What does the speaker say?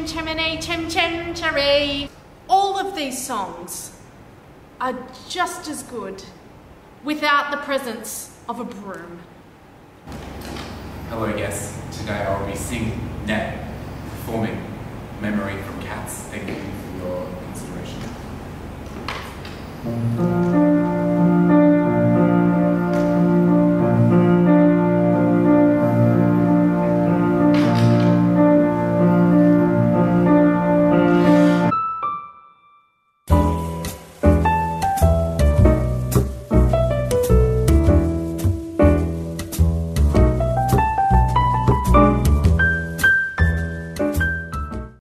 chim chimney, chim chim cherry. All of these songs are just as good without the presence of a broom. Hello guests, today I'll be singing, performing Memory from Cats. Thank you for your consideration.